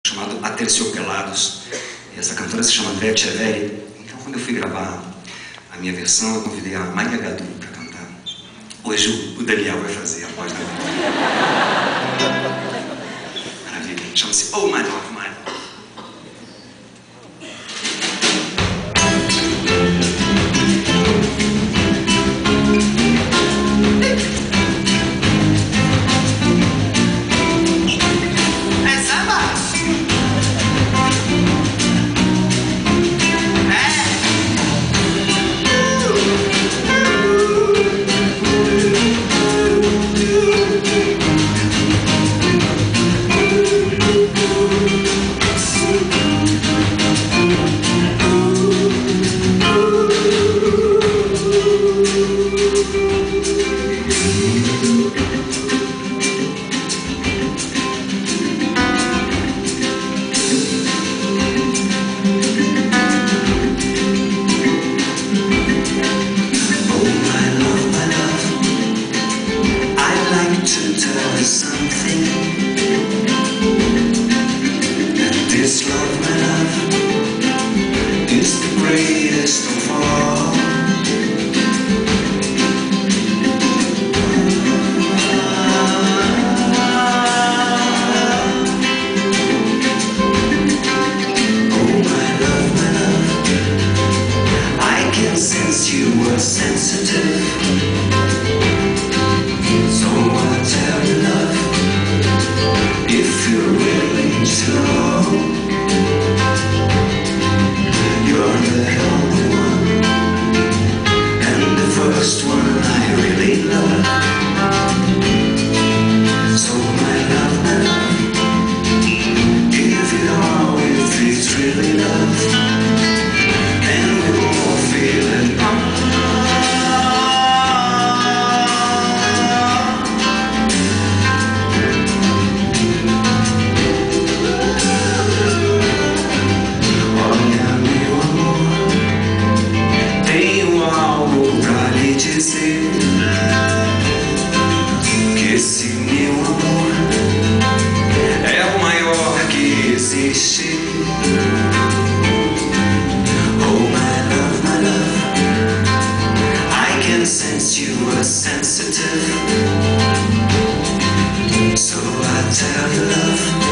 chamado Aterciopelados. E essa cantora se chama Andrea Echeverri. Então, quando eu fui gravar a minha versão, eu convidei a Maria Gadu para cantar. Hoje o Daniel vai fazer a voz da Maria. Maravilha. Chama-se Oh My Love, My Love. This love, my love, is the greatest of all. Oh my love, I can sense you were sensitive. So I'll tell you, love, if you're willing to know. You're the only one, and the first one I really love. So my love, give it all if it's really love, and we won't feel it. Que esse meu amor é o maior que existe. Oh my love, I can sense you are sensitive. So I tell you, love,